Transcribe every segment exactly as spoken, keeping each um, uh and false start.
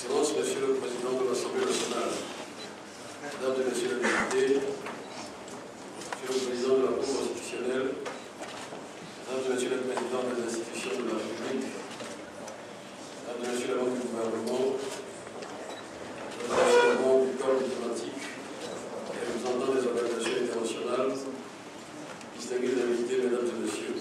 Excellences, Monsieur le Président de l'Assemblée nationale, Mesdames et Messieurs les députés, Monsieur le Président de la Cour constitutionnelle, Mesdames et Messieurs les Présidents des institutions de la République, Mesdames et Messieurs les membres du gouvernement, Mesdames et Messieurs les membres du corps diplomatique et représentants des organisations internationales, distingués invités, Mesdames et Messieurs,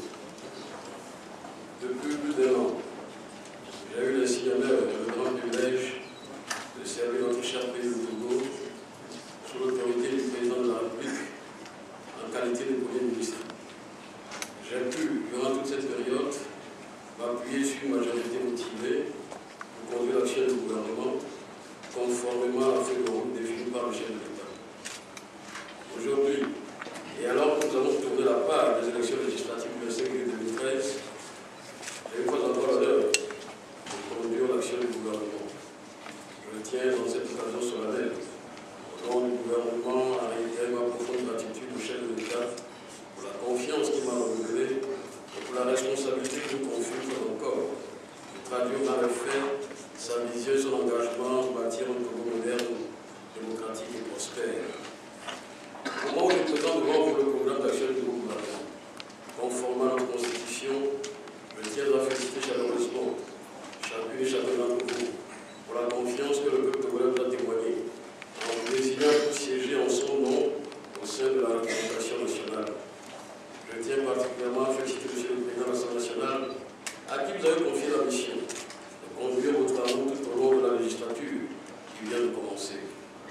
depuis plus d'un an, j'ai eu l'insigne honneur et le grand privilège de servir notre cher pays de Togo sous l'autorité du président de la République en qualité de Premier ministre. J'ai pu, durant toute cette période, m'appuyer sur une majorité motivée pour conduire l'action du gouvernement conformément à la feuille de route définie par le chef de l'État. Aujourd'hui, et alors que nous avons tourné la part des élections législatives du vingt-cinq juillet deux mille treize, j'ai une fois encore l'honneur de conduire l'action du gouvernement. Je tiens dans cette occasion solennelle, au nom du gouvernement, à réitérer ma profonde gratitude au chef de l'État pour la confiance qu'il m'a renouvelée et pour la responsabilité qu'il nous confie une fois encore de traduire dans les faits sa vision et son engagement pour bâtir un Togo moderne, démocratique et prospère. Au moment où je présente devant vous le programme d'action du gouvernement, conformément à notre Constitution, je tiens à féliciter chaleureusement chacune et chacun d'entre vous pour la confiance que le peuple togolais vous a témoignée en vous désignant pour siéger en son nom au sein de la représentation nationale. Je tiens particulièrement à féliciter M. le Président de l'Assemblée nationale à qui vous avez confié la mission de conduire vos travaux tout au long de la législature qui vient de commencer.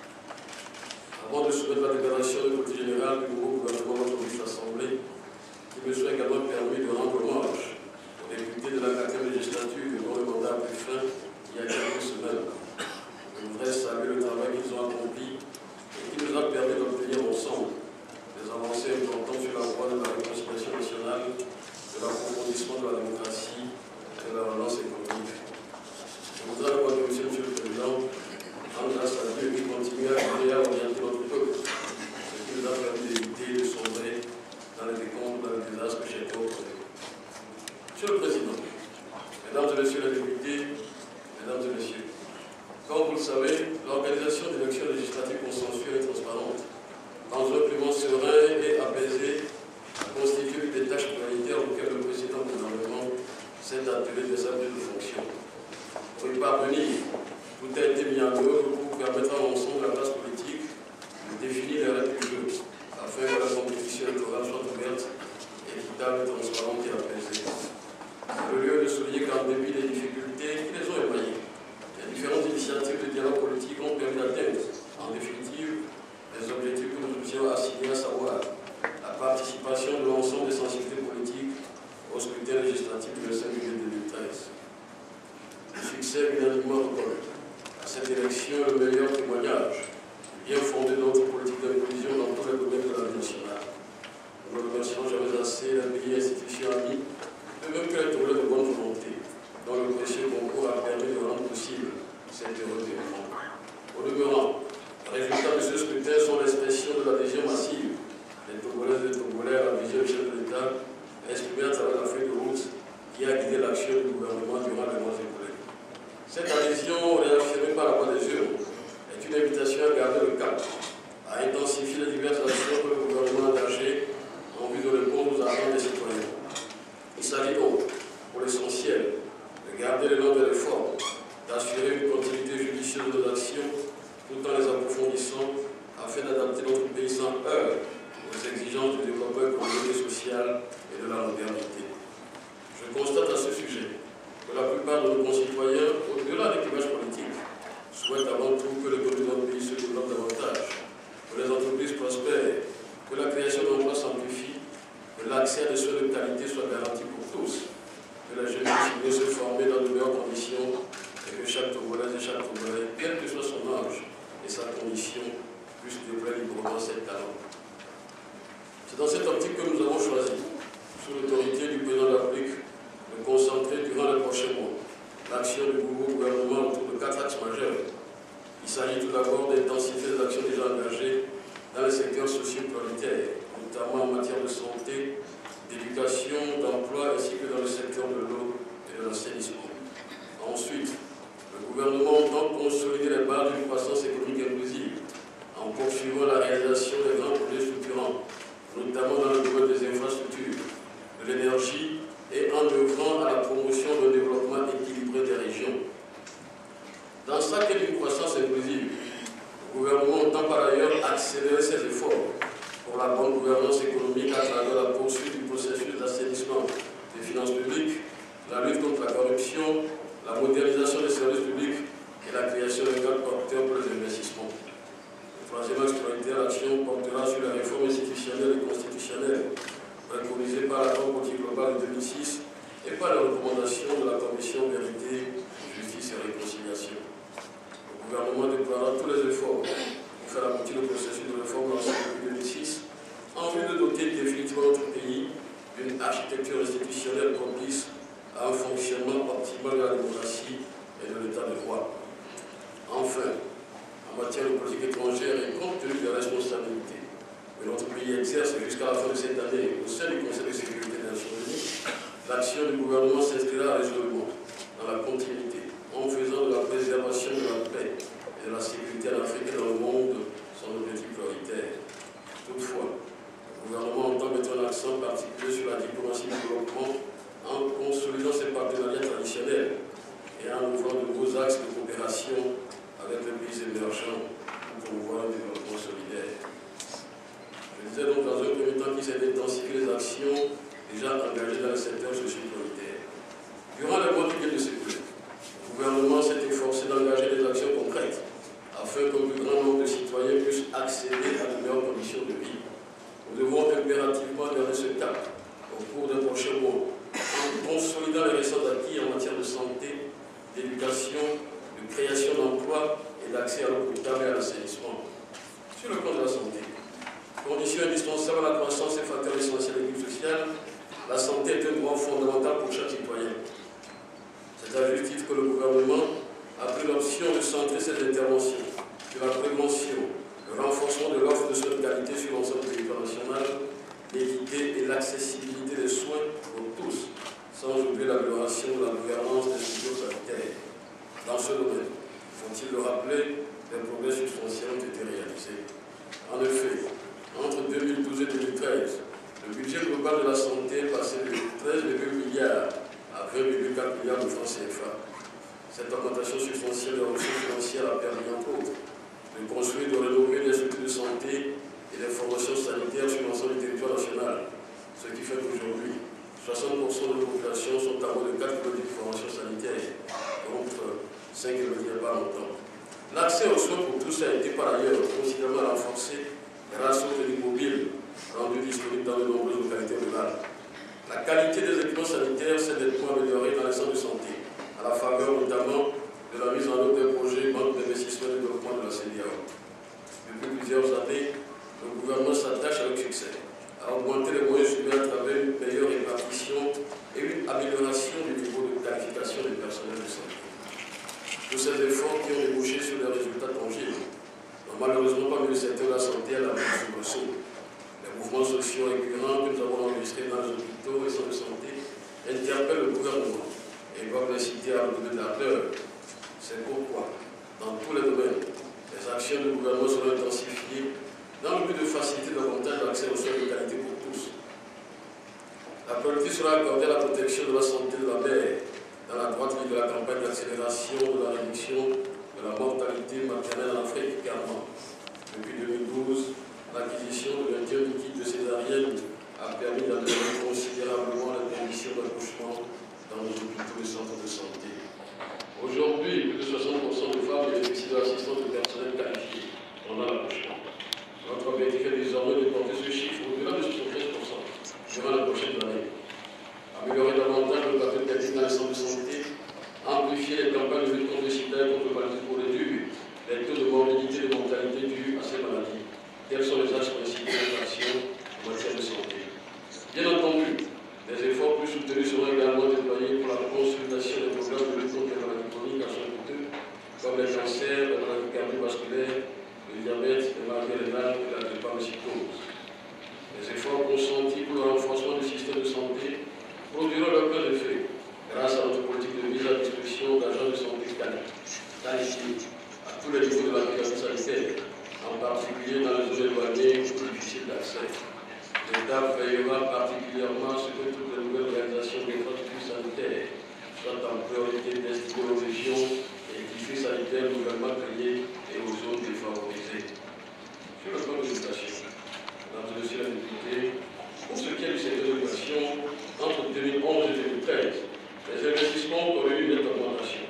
Avant de soumettre la déclaration de politique générale du nouveau gouvernement de notre Assemblée, il me soit également permis de rendre hommage aux députés de la quatrième législature dont le mandat a pris fin il y a quelques semaines. Je voudrais saluer le travail qu'ils ont accompli et qui nous a permis d'obtenir ensemble des avancées importantes sur la voie de la réconciliation nationale, de l'approfondissement de la démocratie et de la relance économique. Je voudrais remercier M. le Président, rendre grâce à Dieu qui continue à guider et à orienter notre peuple, ce qui nous a permis d'éviter de sombrer dans les décombres, dans les désastres que chacun connaît. Monsieur le Président, Mesdames et Messieurs les députés, Mesdames et Messieurs, comme vous le savez, l'organisation d'élections législatives consensuelles et transparentes, dans un climat serein et apaisé, constitue une des tâches prioritaires auxquelles le président du gouvernement s'est attelé de sa prise de fonction. Pour y parvenir, tout a été mis en œuvre pour permettre à l'ensemble de la classe politique de définir les règles du jeu, afin que la compétition électorale soit ouverte, équitable, transparente et apaisée. C'est le lieu de souligner qu'en dépit des difficultés qui les ont émaillées, les différentes initiatives de dialogue politique ont permis d'atteindre, en définitive, les objectifs que nous nous étions assignés, à savoir la participation de l'ensemble des sensibilités politiques au scrutin législatif du vingt-cinq juillet deux mille treize. Le succès unanimement reconnu à cette élection est le meilleur témoignage bien fondé de notre politique d'inclusion dans tous les domaines de la vie nationale. Nous ne remercions jamais assez les pays et institutions amis, de même que les Togolais de bonne volonté, dont le précieux concours a permis de rendre possible cet heureux événement. Au demeurant, les résultats de ce scrutin sont l'expression de l'adhésion massive des Togolaises et des Togolais à la vision du chef de l'État, exprimée à travers la feuille de route qui a guidé l'action du gouvernement durant les mois écoulés. Cette adhésion, réaffirmée par la voix des urnes, est une invitation à garder le cap, à intensifier les diverses actions que le gouvernement a engagées en vue de répondre aux attentes des citoyens. Il s'agit donc, pour l'essentiel, de garder l'élan de réforme, d'assurer une continuité judicieuse de nos actions, tout en les approfondissant, afin d'adapter notre pays sans heurts aux exigences du développement économique et social et de la modernité. Je constate à ce sujet que la plupart de nos concitoyens, au-delà des clivages politiques, souhaitent avant tout que l'économie de notre pays se développe davantage, que les entreprises prospèrent, que la création d'emplois s'amplifie, que l'accès à des soins de qualité soit garanti pour tous, que la jeunesse puisse se former dans de meilleures conditions et que chaque Togolais et chaque Togolais, quel que soit son âge et sa condition, puisse déployer librement ses talents. C'est dans cette optique que nous avons choisi, sous l'autorité du président de la République, de concentrer durant les prochains mois l'action du nouveau gouvernement autour de quatre axes majeurs. Il s'agit tout d'abord d'intensifier les actions déjà engagées dans les secteurs sociaux prioritaires, notamment en matière de santé, d'éducation, d'emploi, ainsi que dans le secteur de l'eau et de l'assainissement. Ensuite, le gouvernement entend la modernisation des services publics et la création d'un cadre porteur pour les investissements. Le troisième axe prioritaire d'action portera sur la réforme institutionnelle et constitutionnelle préconisée par l'accord politique global de deux mille six et par les recommandations de la Commission Vérité, Justice et Réconciliation. Le gouvernement déploiera tous les efforts pour faire aboutir le processus de réforme lancé depuis deux mille six en vue de doter définitivement notre pays d'une architecture institutionnelle propice à un fonctionnement optimal de la démocratie et de l'état de droit. Enfin, en matière de politique étrangère et compte tenu des responsabilités que notre pays exerce jusqu'à la fin de cette année au sein du Conseil de sécurité des Nations Unies, l'action du gouvernement s'inscrira résolument dans la continuité, en faisant de la préservation de la paix et de la sécurité en Afrique et dans le monde son objectif prioritaire. Toutefois, le gouvernement entend mettre un accent particulier sur la diplomatie du développement en consolidant ses partenariats traditionnels et en ouvrant de nouveaux axes de coopération avec les pays émergents pour promouvoir un développement solidaire. Je disais donc dans un premier temps qu'il s'est intensifié les actions déjà engagées dans le secteur socio-prioritaire. Durant les mois qui viennent de s'écouler, le gouvernement s'est efforcé d'engager des actions concrètes afin qu'un plus grand nombre de citoyens puissent accéder à de meilleures conditions de vie. Nous devons impérativement garder ce cap au cours des prochains mois en consolidant les récents acquis en matière de santé, d'éducation, de création d'emplois et d'accès à l'eau potable et à l'assainissement. Sur le plan de la santé, condition indispensable à la croissance et facteur essentiel de l'équipe sociale, la santé est un droit fondamental pour chaque citoyen. C'est à juste titre que le gouvernement a pris l'option de centrer ses interventions sur la prévention, le renforcement de l'offre de soins de qualité sur l'ensemble du territoire national, l'équité et l'accessibilité des soins pour tous, sans oublier l'amélioration de la gouvernance des structures sanitaires. Dans ce domaine, faut-il le rappeler, des progrès substantiels ont été réalisés. En effet, entre deux mille douze et deux mille treize, le budget global de la santé est passé de treize virgule huit milliards à vingt virgule quatre milliards de francs C F A. Cette augmentation substantielle des ressources financières a permis, entre autres, de construire et de rénover les structures de santé et des formations sanitaires sur l'ensemble du territoire national, ce qui fait qu'aujourd'hui, soixante pour cent de la population sont à moins de quatre kilomètres de formation sanitaire, contre cinq kilomètres il n'y a pas longtemps. L'accès aux soins pour tous a été par ailleurs considérablement renforcé grâce aux cliniques mobiles rendues disponibles dans de nombreuses localités rurales. La qualité des équipements sanitaires s'est nettement améliorée dans les centres de santé, à la faveur notamment de la mise en œuvre des projets Banque d'investissement et de développement de la C D A O. Depuis plusieurs années, le gouvernement s'attache avec succès à augmenter les moyens humains à travers une meilleure répartition et une amélioration du niveau de qualification des personnels de santé. Tous ces efforts qui ont débouché sur des résultats tangibles n'ont malheureusement pas mis le secteur de la santé à la mise sous le saut. Les mouvements sociaux récurrents que nous avons enregistrés dans les hôpitaux et centres de santé interpellent le gouvernement et doivent l'inciter à redonner de la peur. C'est pourquoi, dans tous les domaines, les actions du gouvernement seront intensifiées dans le but de faciliter davantage l'accès aux soins de qualité pour tous. La priorité sera accordée à la protection de la santé de la mère, dans la droite ligne de la campagne d'accélération de la réduction de la mortalité maternelle en Afrique, également. Depuis deux mille douze, l'acquisition de vingt et un kits de césarienne a permis d'améliorer considérablement les conditions d'accouchement dans nos hôpitaux et centres de santé. Aujourd'hui, plus de soixante pour cent de femmes bénéficient de l'assistance de personnel qualifié pendant l'accouchement. Notre objectif est désormais de porter ce chiffre au-delà de soixante-treize pour cent durant la prochaine année. Améliorer davantage le plateau de qualité dans les centres de santé, amplifier les campagnes de lutte contre le sida et contre le paludisme pour réduire les taux de morbidité et de mortalité dus à ces maladies. Tels sont les axes principaux de l'action en matière de santé. Bien entendu, des efforts plus soutenus seront également déployés pour la consolidation des programmes de lutte contre les maladies chroniques à son coûteux, comme les cancers, les maladies cardiovasculaires, le diabète, les maladies rénales et la drépanocytose. Les efforts consentis pour le renforcement du système de santé produiront leur plein effet grâce à notre politique de mise à disposition d'agents de santé qualifiés à tous les niveaux de la pyramide sanitaire, en particulier dans les zones éloignées ou difficiles d'accès. L'État veillera particulièrement à ce que toutes les nouvelles organisations d'infrastructures sanitaires soient en priorité destinées aux régions et édifices sanitaires nouvellement créés et aux zones défavorisées. Sur le plan de l'éducation, mesdames et messieurs les députés, pour ce qui est du secteur de l'éducation, entre deux mille onze et deux mille treize, les investissements ont connu une nette augmentation.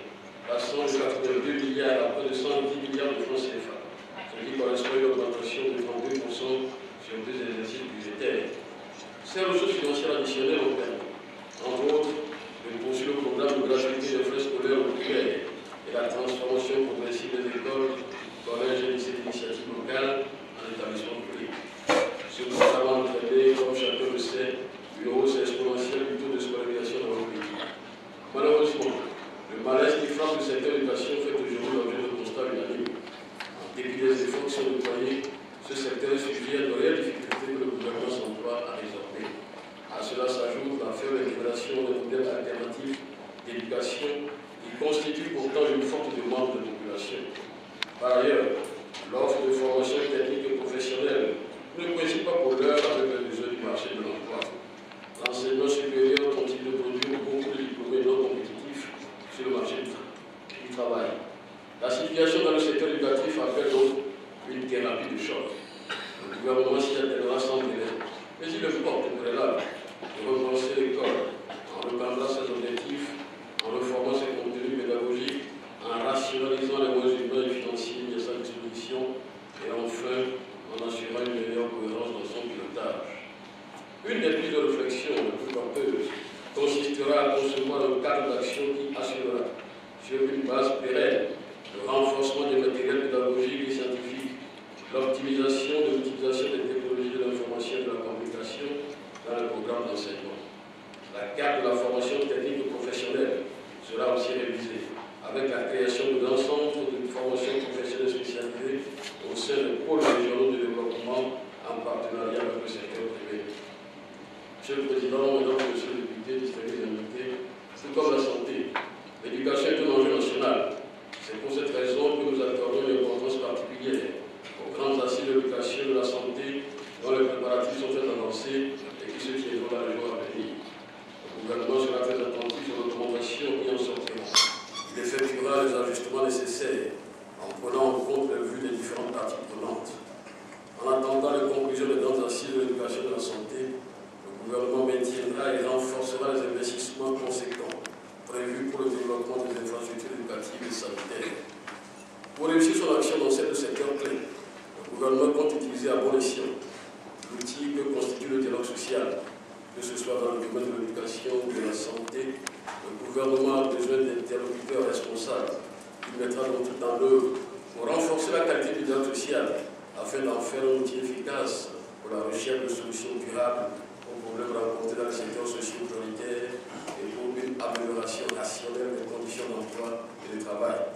flammes du secteur de l'éducation fait aujourd'hui l'objet de constats unanimes. En dépit des efforts qui sont déployés, ce secteur est sujet à de réelles difficultés que le gouvernement s'emploie à résorber. À cela s'ajoute la faible intégration des modèles alternatifs d'éducation qui constituent pourtant une forte demande de population. Par ailleurs, l'offre de formation technique et professionnelle ne coïncide pas pour l'heure avec les besoins du marché de l'emploi. L'enseignement supérieur continue de produire beaucoup de diplômés non compétitifs sur le marché du travail. La situation dans le secteur éducatif appelle donc une thérapie de choc. Le gouvernement s'y attellera sans délai, mais il le porte préalable de repenser l'école en rependrant ses objectifs, en reformant ses contenus pédagogiques, en rationalisant les moyens humains et financiers mis à sa disposition et enfin en assurant une meilleure cohérence dans son pilotage. Une des pistes de réflexion les plus porteuses consistera à concevoir un cadre d'action qui assurera, sur une base pérenne, le renforcement des matériels pédagogiques et scientifiques, l'optimisation de l'utilisation des technologies de l'information et de la communication dans le programme d'enseignement. La carte de la formation technique et professionnelle sera aussi révisée, avec la création de l'ensemble de formations professionnelles spécialisées au sein des pôles régionaux de développement en partenariat avec le secteur privé. Monsieur le Président, Mesdames et Messieurs les députés, distingués invités, tout comme la santé, l'éducation est un enjeu national. C'est pour cette raison que nous accordons une importance particulière aux grandes assises de l'éducation et de la santé dont les préparatifs sont très avancés et qui se tiendront dans les jours à venir. Le gouvernement sera très attentif aux recommandations qui en sortiront. Il effectuera les ajustements nécessaires en prenant en compte les vues des différentes parties prenantes. En attendant les conclusions des grandes assises de l'éducation et de la santé, le gouvernement maintiendra et renforcera les investissements conséquents prévus pour le développement des infrastructures éducatives et sanitaires. Pour réussir son action dans ces deux secteurs clés, le gouvernement compte utiliser à bon escient l'outil que constitue le dialogue social, que ce soit dans le domaine de l'éducation ou de la santé. Le gouvernement a besoin d'interlocuteurs responsables qui mettra donc tout en œuvre pour renforcer la qualité du dialogue social afin d'en faire un outil efficace pour la recherche de solutions durables aux problèmes rencontrés dans le secteur socio-prioritaire et pour une amélioration rationnelle des conditions d'emploi et de travail.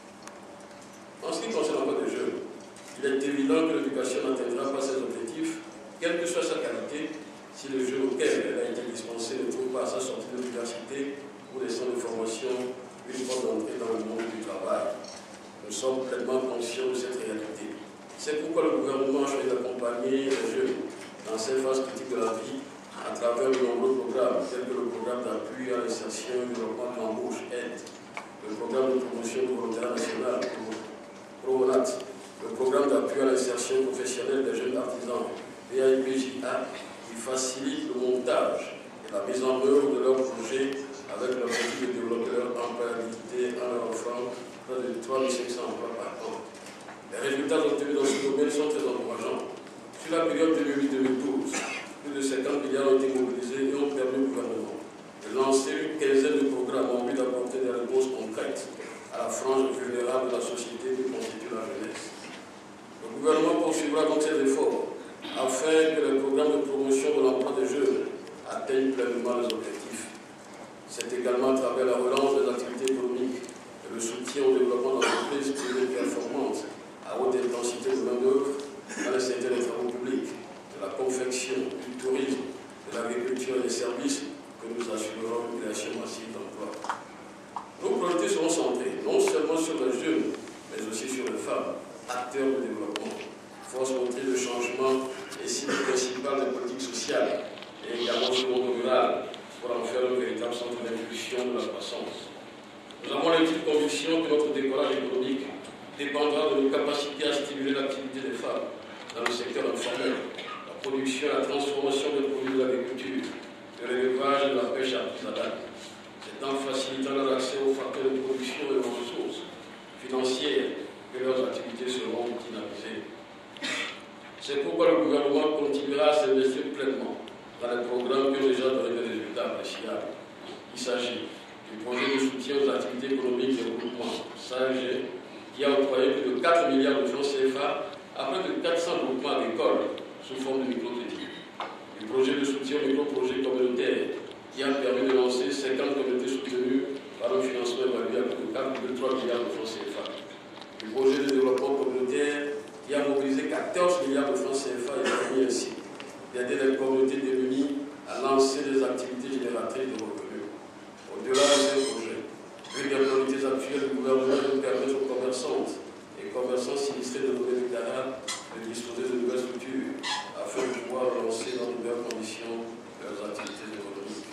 En ce qui concerne l'emploi des jeunes, il est évident que l'éducation n'atteindra pas ses objectifs, quelle que soit sa qualité, si le jeune auquel elle a été dispensée ne trouve pas à sa sortie de l'université ou des centres de formation une porte d'entrée dans le monde du travail. Nous sommes pleinement conscients de cette réalité. C'est pourquoi le gouvernement a choisi d'accompagner les jeunes dans ces phases critiques de la vie à travers de nombreux programmes, tels que le programme d'appui à l'insertion et au développement de l'embauche aide, le programme de promotion du volontariat national, PROVONAT, le programme d'appui à l'insertion professionnelle des jeunes artisans, P A I P J A, qui facilite le montage et la mise en œuvre de leurs projets avec l'objectif de développer leur employabilité en leur offrant près de trois mille cinq cents emplois par an. Les résultats obtenus dans ce domaine sont très encourageants. Sur la période deux mille huit deux mille douze, plus de cinquante milliards ont été mobilisés et ont permis au gouvernement de lancer une quinzaine de programmes en vue d'apporter des réponses concrètes à la frange vulnérable de la société que constitue la jeunesse. Le gouvernement poursuivra donc ses efforts afin que les programmes de promotion de l'emploi des jeunes atteignent pleinement les objectifs. C'est également à travers la relance des activités économiques et le soutien au développement d'entreprises privées performantes à haute intensité de main-d'œuvre dans le secteur des travaux publics, de la confection, du tourisme, de l'agriculture et des services que nous assurerons une création massive d'emplois. Nos priorités seront centrées non seulement sur les jeunes, mais aussi sur les femmes, acteurs de développement, force motrice de changement et cible principale des politiques sociales, et également sur le monde rural, pour en faire un véritable centre d'impulsion de la croissance. Nous avons l'intime conviction que notre décollage économique dépendra de nos capacités à stimuler l'activité des femmes dans le secteur informel, la production et la transformation des produits de l'agriculture, de l'élevage et de la pêche artisanale. C'est en facilitant leur accès aux facteurs de production et aux ressources financières que leurs activités seront dynamisées. C'est pourquoi le gouvernement continuera à s'investir pleinement dans les programmes qui ont déjà donné des résultats appréciables. Il s'agit du projet de soutien aux activités économiques et développement, S A G, qui a octroyé plus de quatre milliards de francs C F A à près de quatre cents groupements agricoles sous forme de microcrédit. Du projet de soutien aux micro-projets communautaires, qui a permis de lancer cinquante communautés soutenues par un financement évalué à plus de quatre d'aider les communautés démunies à lancer des activités génératrices de revenus. Au-delà de ces projets, une des priorités actuelles du gouvernement est de permettre aux commerçantes et commerçants sinistrés de Nouvelle-Éclara de disposer de nouvelles structures afin de pouvoir lancer dans de meilleures conditions leurs activités économiques.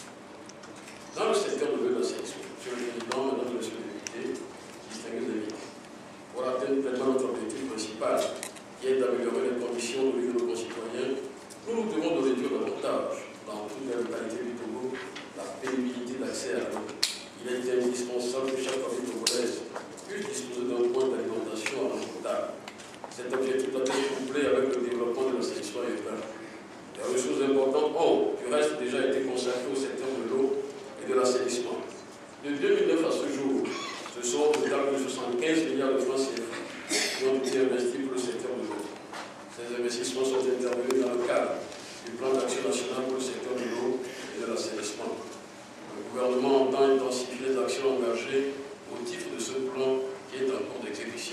Dans le secteur de l'assainissement, Monsieur le Président, Mesdames et Messieurs les députés, distingués invités, pour atteindre pleinement notre objectif principal, qui est d'améliorer les conditions de vie de nos concitoyens, nous nous devons de réduire davantage, dans toutes les localités du Togo, la pénibilité d'accès à l'eau. Il est indispensable que chaque famille togolaise puisse disposer d'un point d'alimentation à l'eau potable. Cet objectif doit être couplé avec le développement de l'assainissement urbain. Des ressources importantes ont, du reste, déjà été consacrées au secteur de l'eau et de l'assainissement. De deux mille neuf à ce jour, ce sont au total de soixante-quinze milliards de francs C F A qui ont été investis pour le secteur de l'eau. Ces investissements sont intervenus dans le cadre du plan d'action national pour le secteur de l'eau et de l'assainissement. Le gouvernement entend intensifier les actions engagées au titre de ce plan qui est en cours d'exécution.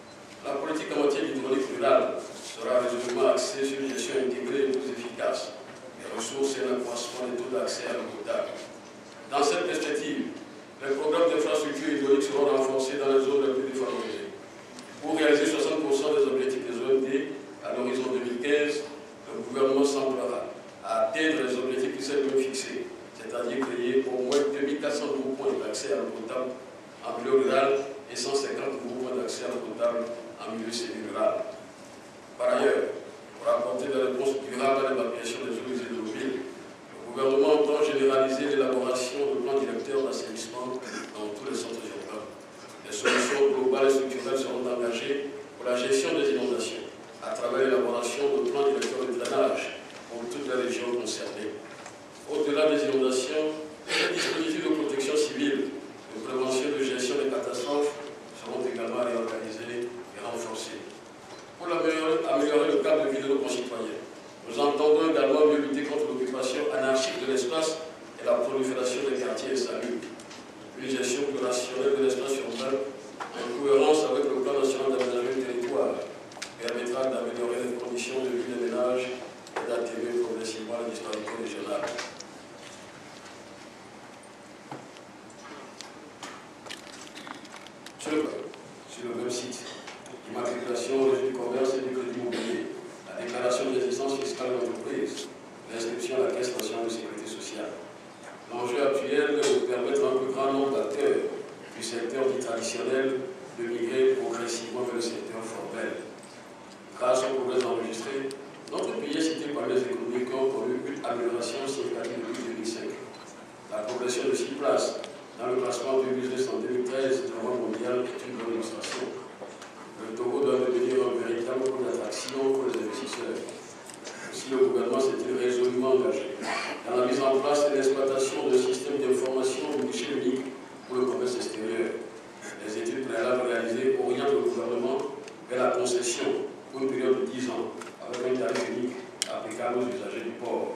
La politique en matière d'hydraulique rurale sera résolument axée sur une gestion intégrée et plus efficace des ressources et l'accroissement des taux d'accès à l'eau potable. Dans cette perspective, les programmes d'infrastructure hydraulique seront renforcés dans les zones les plus défavorisées. Pour réaliser soixante pour cent des objectifs des O M D à l'horizon deux mille quinze, le gouvernement semblera atteindre les objectifs qui sont fixés, c'est-à-dire créer au moins deux mille quatre cents nouveaux points d'accès à l'eau potable en milieu rural et cent cinquante nouveaux points d'accès à l'eau potable en milieu semi-rural. Par ailleurs, pour apporter des réponses durables à l'évacuation des eaux usées de ville, le gouvernement entend généraliser l'élaboration de plans directeurs d'assainissement dans tous les centres urbains. Les solutions globales et structurelles seront engagées pour la gestion des inondations à travers l'élaboration de plans directeurs de drainage pour toutes les régions concernées. Au-delà des inondations, les dispositifs de protection civile, de prévention et de gestion des catastrophes seront également réorganisés et renforcés. Pour améliorer le cadre de vie de nos concitoyens, nous entendons également mieux lutter contre l'occupation anarchique de l'espace et la prolifération des quartiers insalubres. Une gestion plus rationnelle de l'espace urbain, en cohérence avec le plan national d'aménagement du territoire, permettra d'améliorer les conditions de vie des ménages et d'atténuer progressivement la disparité régionale. Sur le, sur le même site, l'immatriculation au régime du commerce et du crédit immobilier, la déclaration de résistance fiscale d'entreprise, l'inscription à la Caisse nationale de sécurité sociale. L'enjeu actuel est de permettre à un plus grand nombre d'acteurs du secteur dit traditionnel de migrer progressivement vers le secteur formel. Grâce aux progrès enregistrés, notre pays est cité par les économies qui ont connu une amélioration significative depuis deux mille cinq. La progression de six places dans le classement du business en deux mille treize de la Banque mondiale est une bonne illustration. Le Togo doit devenir un véritable point d'attraction pour les investisseurs. Aussi, le gouvernement s'est-il résolument engagé dans la mise en place et l'exploitation d'un système d'information au guichet unique pour le commerce extérieur. Les études préalables réalisées orientent le gouvernement vers la concession pour une période de dix ans, avec un tarif unique applicable aux usagers du port.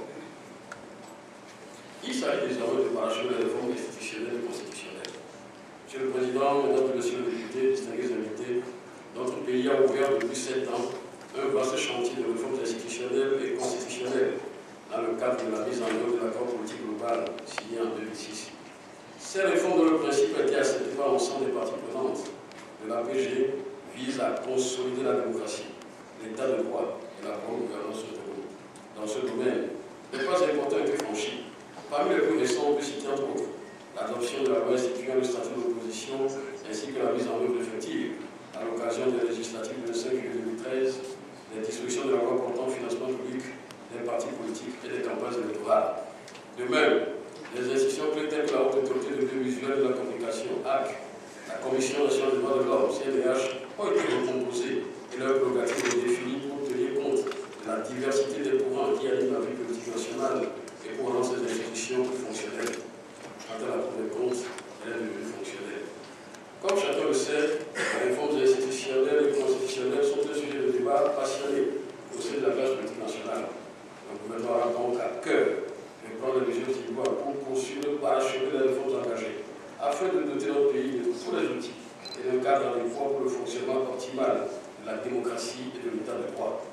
Il s'agit désormais de parachever les réformes institutionnelles et constitutionnelles. Monsieur le Président, Mesdames et Messieurs les députés, distingués invités, notre pays a ouvert depuis sept ans un vaste chantier de réformes institutionnelles et constitutionnelles dans le cadre de la mise en œuvre de l'accord politique global signé en deux mille six. Ces réformes, dont le principe a été accepté par l'ensemble des parties prenantes de l'A P G, visent à consolider la démocratie, l'état de droit et la bonne gouvernance au Togo. Dans ce domaine, des pas importants ont été franchis. Parmi les plus récents, on peut citer entre autres l'adoption de la loi instituant le statut de l'opposition ainsi que la mise en œuvre effective, à l'occasion des législatives du cinq juillet deux mille treize, des dispositions de la loi portant financement public des partis politiques et des campagnes électorales. De même, les institutions clés telles que la Haute Autorité de l'audiovisuel et de la communication, A C, la Commission nationale des droits de l'homme, C N D H, ont été recomposées et leurs prérogatives sont définies pour tenir compte de la diversité des courants qui animent la vie politique nationale et pour rendre ces institutions plus fonctionnelles. Quant à la Cour des comptes, elle est devenue fonctionnelle. Comme chacun le sait, les réformes institutionnelles et constitutionnelles sont un sujet de débat passionné au sein de la classe politique nationale. Le gouvernement a donc à cœur de prendre les mesures qui doivent pour poursuivre, parachever les réformes engagées, afin de doter notre pays de tous les outils et d'un cadre adéquat pour le fonctionnement optimal de la démocratie et de l'état de droit.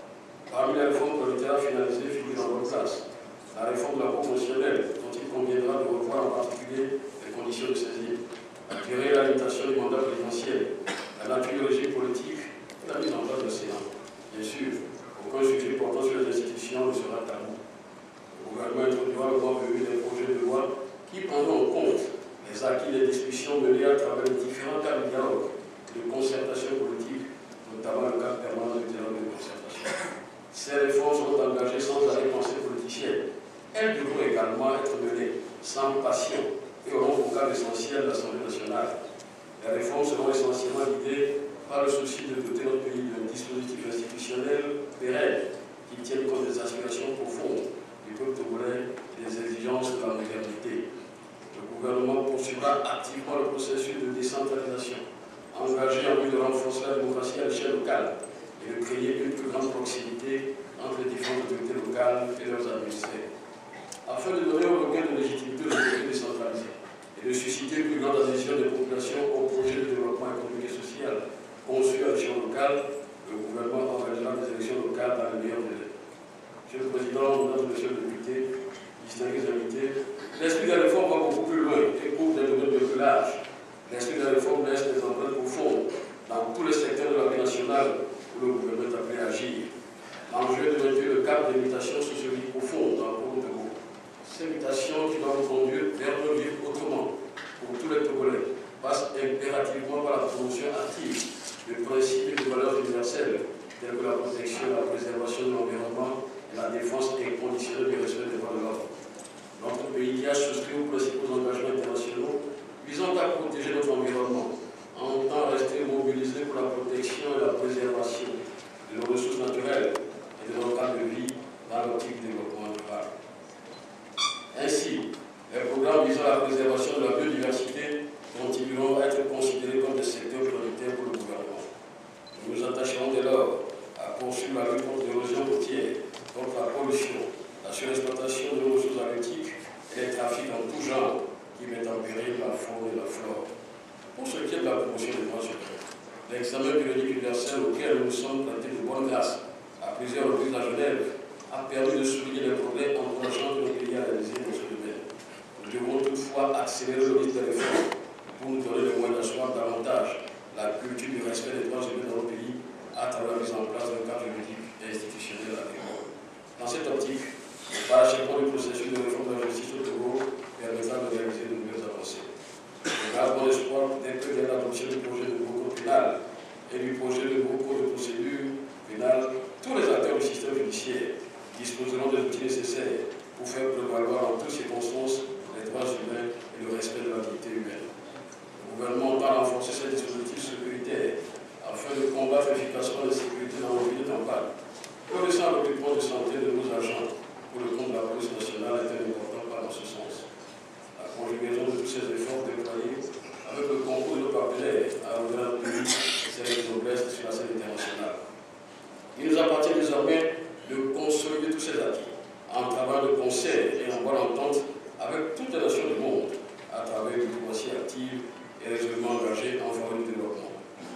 Parmi les réformes prioritaires finalisées figure en bonne place la réforme de la conventionnelle, dont il conviendra de revoir en particulier les conditions de saisie, la durée et la limitation du mandat présidentiel, la nature du régime politique et la mise en place du Sénat. Bien sûr, aucun sujet portant sur les institutions ne sera tabou. Le gouvernement introduira le mois venu des projets de loi qui prendront en compte les acquis des discussions menées à travers les différents cas de dialogue et de concertation politique, notamment le cadre permanent du dialogue de concertation. Ces réformes seront engagées sans arrière-pensée politicienne. Elles devront également être menées sans passion et auront pour cadre essentiel de l'Assemblée nationale. Les réformes seront essentiellement guidées par le souci de doter notre pays d'un dispositif institutionnel pérenne qui tienne compte des aspirations profondes du peuple togolais et des exigences de la modernité. Le gouvernement poursuivra activement le processus de décentralisation, engagé en vue de renforcer la démocratie à l'échelle locale et de créer une plus grande proximité entre les différentes autorités locales et leurs administrés. Afin de donner au regain de légitimité aux autorités décentralisées et de susciter une plus grande adhésion des populations au projet de développement économique et social conçu à l'échelle locale, le gouvernement organisera des élections locales dans les meilleurs délais. Monsieur le Président, Mesdames et Messieurs les députés, distingués invités, l'esprit de la réforme va beaucoup plus loin et couvre des domaines bien plus larges. L'esprit de la réforme laisse des empreintes profondes dans tous les secteurs de la vie nationale où le gouvernement est appelé à agir. L'enjeu est de maintenir le cadre des mutations sociologiques profondes dans le Congo Togo. Ces mutations qui doivent conduire vers un vivre autrement pour tous les Togolais passent impérativement par la promotion active des principes et des valeurs universelles tels que la protection et la préservation de l'environnement et la défense inconditionnelle du respect des droits de l'homme. Notre pays qui a souscrit aux principaux engagements internationaux visant à protéger notre environnement entend rester mobilisé pour la protection et la préservation de nos ressources naturelles et de nos cadres de vie dans l'optique du développement durable. Ainsi, les programmes visant à la préservation de la biodiversité continueront à être considérés comme des secteurs prioritaires pour le gouvernement. Nous nous attacherons dès lors à poursuivre la lutte contre l'érosion côtière, contre la pollution, la surexploitation de nos ressources halieutiques et les trafics en tout genre qui mettent en péril la faune et la flore. Pour ce qui est de la promotion des droits humains, l'examen périodique universel auquel nous nous sommes prêtés de bonne grâce à plusieurs reprises à Genève a permis de souligner les progrès encourageants que nos pays à réaliser dans ce domaine. Nous devons toutefois accélérer le rythme des réformes pour nous donner les moyens d'asseoir davantage la culture du respect des droits humains dans nos pays à travers la mise en place d'un cadre juridique et institutionnel adéquat. Dans cette optique, le parachèvement du processus de réforme de la justice au Togo permettra de réaliser de nouvelles avancées. On a bon espoir dès que l'adoption du projet de code pénal et du projet de code de procédure pénale, tous les acteurs du système judiciaire disposeront des outils nécessaires pour faire prévaloir en toutes circonstances les droits humains et le respect de la dignité humaine. Le gouvernement entend renforcer ces dispositifs sécuritaires afin de combattre efficacement l'insécurité dans nos villes de campagne. Le récent recrutement de santé de nos agents pour le compte de la police nationale est un important pas dans ce sens. La conjugaison de tous ces efforts déployés avec le concours de nos partenaires à l'honneur du pays, c'est les noblesses sur la scène internationale. Il nous appartient désormais de consolider tous ces acquis en travaillant de concert et en bonne entente avec toutes les nations du monde à travers une diplomatie active et résolument engagée en faveur du développement.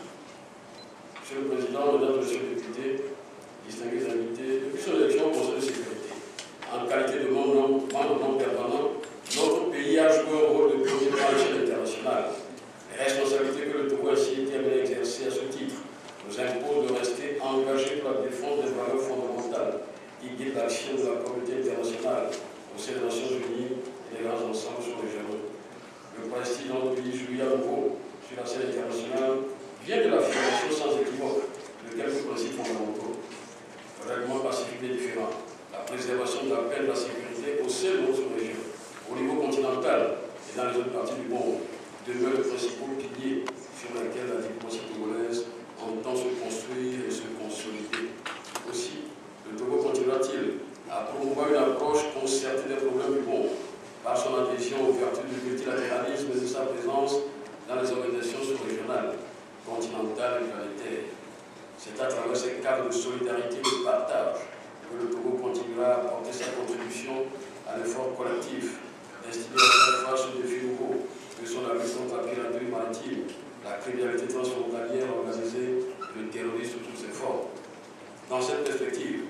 Monsieur le Président, Mesdames et Messieurs les députés, distingués invités, depuis son élection au Conseil de sécurité, en qualité de membre non permanent, notre pays a joué un rôle de premier plan à l'échelle internationale. Les responsabilités que le Togo a ainsi été amené à exercer à ce titre nous imposent de rester engagés pour la défense des valeurs fondamentales qui guident l'action de la communauté internationale au sein des Nations Unies et des grands ensembles sous-régionaux. Le prestige dans notre pays jouit à nouveau sur la scène internationale vient de l'affirmation sans équivoque de quelques principes fondamentaux. Le règlement pacifique des différends, la préservation de la paix et de la sécurité au sein de notre région, au niveau continental et dans les autres parties du monde, demeurent les principaux piliers sur lesquels la diplomatie togolaise entend se construire et se consolider. Aussi, le Togo continuera-t-il à promouvoir une approche concertée des problèmes du monde par son adhésion aux vertus du multilatéralisme et de sa présence dans les organisations sous-régionales, continentales et planétaires. C'est à travers ces cadres de solidarité et de partage que le Togo continuera à apporter sa contribution à l'effort collectif destiné à faire face aux défis nouveaux que sont la lutte contre la piraterie maritime, la criminalité transfrontalière organisée et le terrorisme sous toutes ses formes. Dans cette perspective,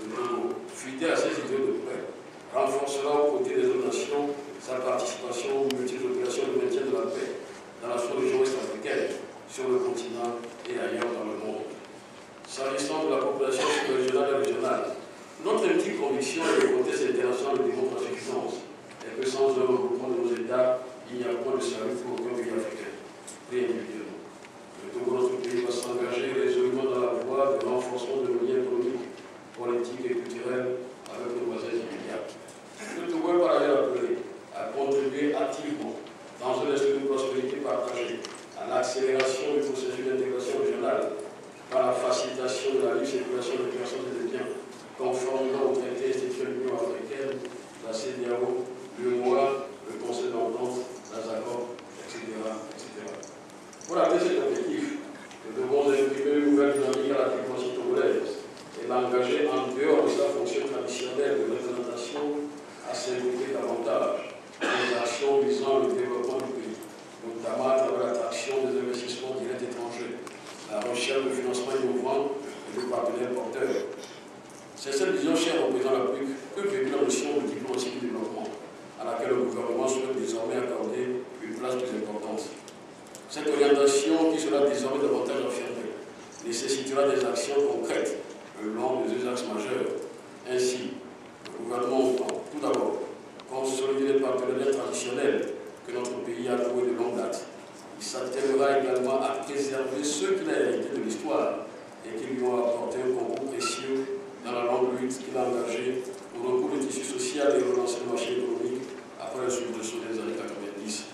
le Togo, fidèle à ses idées de paix, renforcera aux côtés des autres nations sa participation aux multiples opérations de maintien de la paix dans la sous-région ouest-africaine, sur le continent et ailleurs dans le monde. S'agissant de la population sous-régionale et régionale, notre intime conviction et le contexte international le démontre à suffisance, et que sans un regroupement de nos États, il n'y a point de salut pour aucun pays africain, pris individuellement. Le Togo, notre pays, va s'engager résolument dans la voie de renforcement de nos liens économiques, politiques et culturels avec nos voisins immédiats. Le Togo est par ailleurs appelé à contribuer activement dans un esprit de prospérité partagée à l'accélération du processus d'intégration régionale par la facilitation de la libre circulation des personnes et des biens, conformément au traité institué de l'Union africaine, la C E D E A O, l'U E M O A, le Conseil d'entente, la ZACOP, et cetera, et cetera. Pour atteindre cet objectif, nous devons imprimer une nouvelle dynamique à la diplomatie togolaise et l'engager en dehors de sa fonction traditionnelle de représentation à s'impliquer davantage dans les actions visant le développement du pays, notamment à travers l'attraction des investissements directs étrangers, la recherche de financement innovant et de partenaires porteurs. C'est cette vision chère au président de la République que véhicule la notion de diplomatie du développement, à laquelle le gouvernement souhaite désormais accorder une place plus importante. Cette orientation, qui sera désormais davantage affirmée, nécessitera des actions concrètes le long de deux axes majeurs. Ainsi, le gouvernement entend tout d'abord consolider les partenariats traditionnels que notre pays a noués de longue date. Il s'attellera également à préserver ceux qu'il a hérités de l'histoire et qui lui ont apporté un concours précieux dans la longue lutte qu'il a engagée pour recouvrer le tissu social et relancer le marché économique après le soubresaut des années quatre-vingt-dix.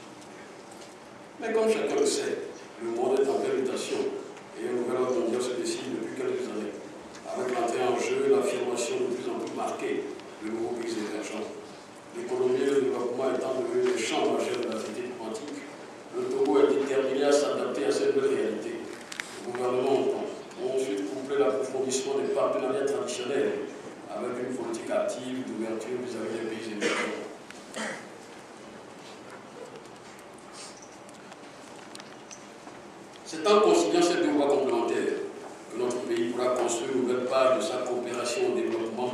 Mais comme chacun le sait, le monde est en pleine mutation et un nouvel ordre mondial se dessine depuis quelques années, avec l'entrée en jeu et l'affirmation de plus en plus marquée de nouveaux pays émergents. L'économie et le développement étant devenus des champs majeurs de l'activité diplomatique, le Togo est déterminé à s'adapter à cette nouvelle réalité. Le gouvernement entend ensuite coupler l'approfondissement des partenariats traditionnels avec une politique active d'ouverture vis-à-vis des pays émergents. C'est en conciliant ces deux voies complémentaires que notre pays pourra construire une nouvelle part de sa coopération au développement,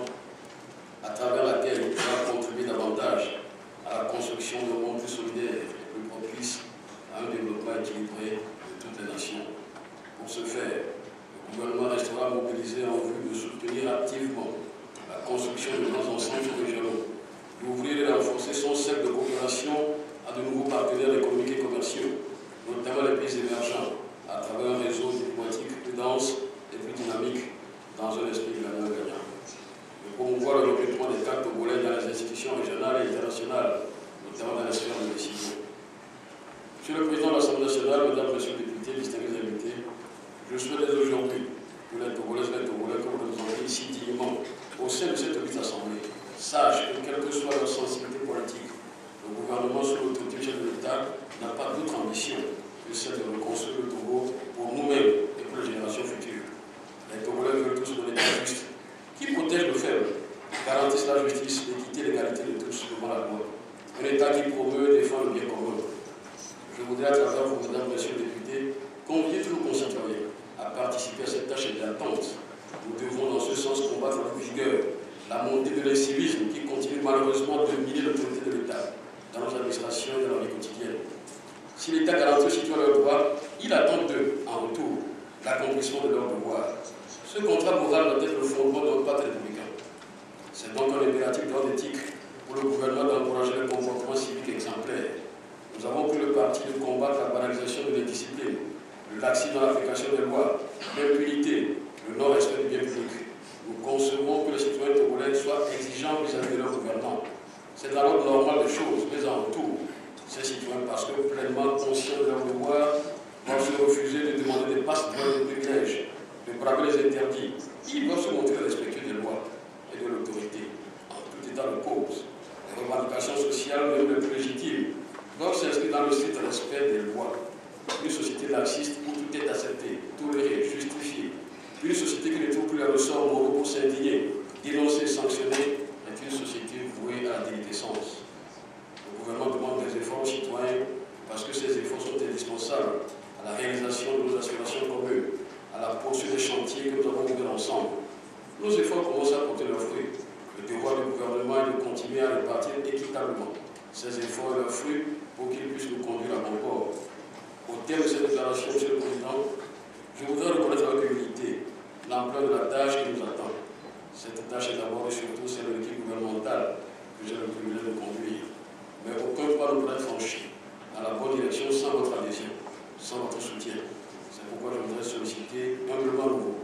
à travers laquelle il pourra contribuer davantage à la construction d'un monde plus solidaire et plus propice à un développement équilibré de toutes les nations. Pour ce faire, le gouvernement restera mobilisé en vue de soutenir activement la construction de grands ensembles régionaux, d'ouvrir et renforcer son cercle de coopération à de nouveaux partenaires économiques et commerciaux, notamment les pays émergents, à travers un réseau diplomatique plus dense et plus dynamique dans un esprit gagnant-gagnant. De promouvoir le recrutement des cadres togolais dans les institutions régionales et internationales, notamment dans les sphères de décision. Monsieur le Président de l'Assemblée nationale, Mesdames, Messieurs les députés, distingués invités, je souhaite dès aujourd'hui que les Togolaises et les Togolais que vous représentez ici dignement au sein de cette petite assemblée sachent que, quelle que soit leur sensibilité politique, le gouvernement sous l'autorité chef de l'État n'a pas d'autre ambition que celle de reconstruire le Togo pour nous-mêmes et pour les générations futures. Les Togolais veulent tous un État juste, qui protège le faible, garantisse la justice, l'équité et l'égalité de tous devant la loi. Un État qui promeut et défend le bien commun. Je voudrais à travers vous, Mesdames, Messieurs les députés, convier tous nos concitoyens à participer à cette tâche éclatante. Nous devons dans ce sens combattre avec vigueur la montée de l'incivisme qui continue malheureusement de miner l'autorité de l'État dans nos administrations et dans la vie quotidienne. Si l'État garantit aux citoyens leurs droits, il attend d'eux, en retour, l'accomplissement de leurs devoirs. Ce contrat moral doit être le fondement de notre pacte républicain. C'est donc un impératif d'ordre éthique pour le gouvernement d'encourager le comportement civique exemplaire. Nous avons pris le parti de combattre la banalisation de l'indiscipline, le laxisme dans l'application des lois, l'impunité, le non-respect du bien public. Nous concevons que les citoyens togolais soient exigeants vis-à-vis de leur gouvernement. C'est dans l'ordre normal des choses, mais en retour, ces citoyens, parce que pleinement conscients de leurs devoirs, doivent se refuser de demander des passes droits et des privilèges, de braver les interdits. Ils doivent se montrer respectueux des lois et de l'autorité, en tout état de cause. Les revendications sociales, même les plus légitimes, doivent s'inscrire dans le strict respect des lois. Une société laxiste où tout est accepté, toléré, justifié. Une société qui ne trouve plus les ressorts moraux pour s'indigner, dénoncer, sanctionner, est une société vouée à la déliquescence. Le gouvernement demande des efforts aux citoyens parce que ces efforts sont indispensables à la réalisation de nos aspirations communes, à la poursuite des chantiers que nous avons ouverts ensemble. Nos efforts commencent à porter porter leurs fruits. Le devoir du gouvernement est de continuer à répartir équitablement ces efforts et leurs fruits pour qu'ils puissent nous conduire à bon port. Au terme de cette déclaration, Monsieur le Président, je voudrais reconnaître avec humilité l'ampleur de la tâche qui nous attend. Cette tâche est d'abord et surtout celle de l'équipe gouvernementale que j'ai le privilège de conduire. Mais aucun pas ne pourrait être franchi dans la bonne direction sans votre adhésion, sans votre soutien. C'est pourquoi je voudrais solliciter humblement